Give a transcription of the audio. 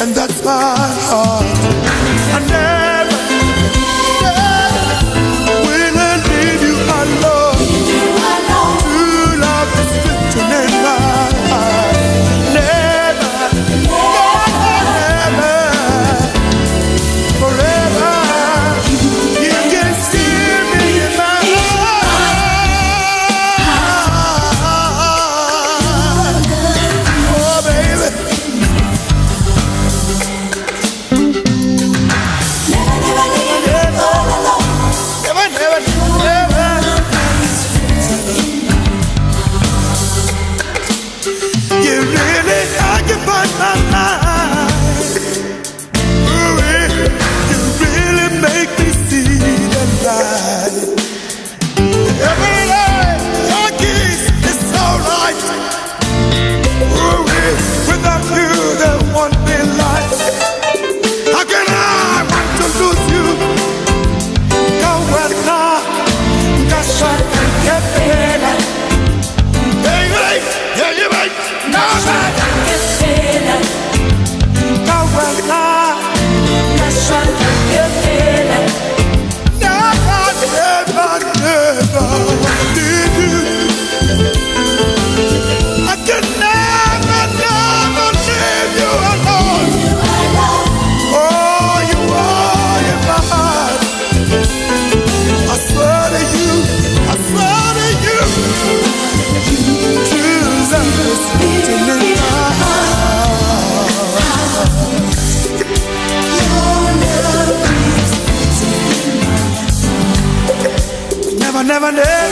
and that's my heart. I never will I leave you alone. True love is written in my heart. Never, never, forever. You can see me in my heart. Oh, baby. You really occupy my mind. Ooh, you really make me see the light. Every day your kiss is so right. Ooh, without you there won't be life. How can I want to lose you? Go well now, just so I can get better. Hey, hey, yeah, you make no sense. Go well now, just so I can get better. Never, never, never leave you. I can never, never leave you alone. Oh, you are in my heart. I swear to you, I swear to you. True love is written in my heart. Never, never, never.